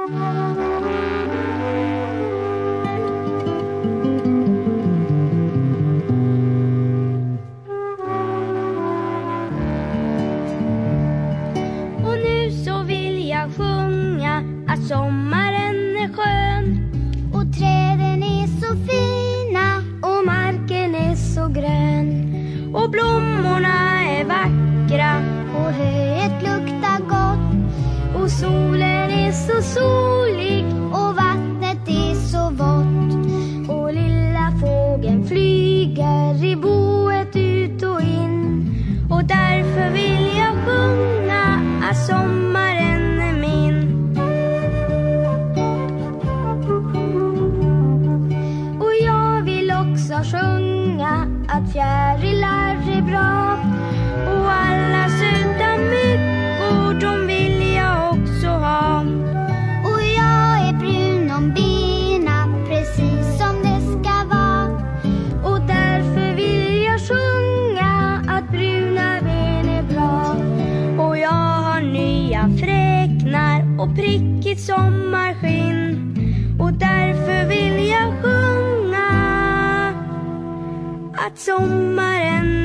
Och nu så vill jag sjunga att sommaren är skön. Och träden är så fina. Och marken är så grön. Och blommorna är vackra. Och höet luktar gott. Och solen är så solig. Och vattnet är så vått. Och lilla fågeln flyger i boet ut och in. Och därför vill jag sjunga att sommaren är min. Och jag vill också sjunga att fjärilar är bra. Och alla söta myggor, de vill jag också ha. Och jag är brun om bena, precis som det ska vara. Och därför vill jag sjunga att bruna ben är bra. Och jag har nya fräknar och prickigt sommarskinn. Och därför vill jag sjunga att sommaren